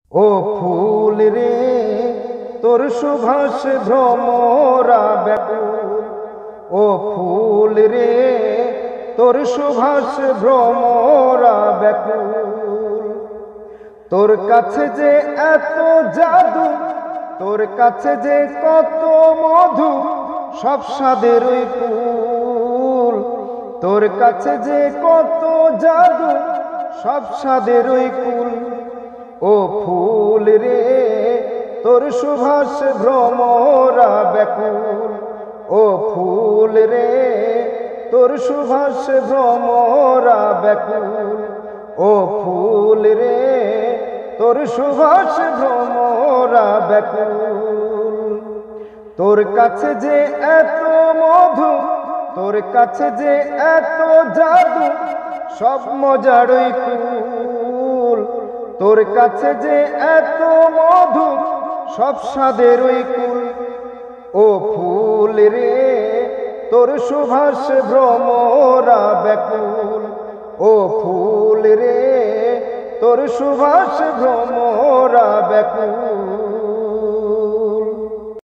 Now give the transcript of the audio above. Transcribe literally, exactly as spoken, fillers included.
ও ফুল রে তোর সুভাষ ভ্রমরা ব্যাকুল। ও ফুল রে তোর সুভাষ ভ্রমরা ব্যাকুল। তোর কাছে যে এত জাদু, তোর কাছে যে কত মধু, সব স্বাদের ওই কুল। তোর কাছে যে কত জাদু, সব স্বাদের ওই কুল। ও ফুল রে তোর সুভাষ ভ্রমরা ব্যাকুল। ও ফুল রে তোর সুভাষ ভ্রমরা ব্যাকুল। ও ফুল রে তোর সুভাষ ভ্রমরা ব্যাকুল। তোর কাছে যে এত মধু, তোর কাছে যে এত জাদু, সব মজারই কুল। তোর কাছে যে এত মধু, সব স্বাদের ওই কুল। ও ফুল রে তোর সুভাষ ভ্রমরা ব্যাকুল। ও ফুল রে তোর সুভাষ ভ্রমরা ব্যাকুল।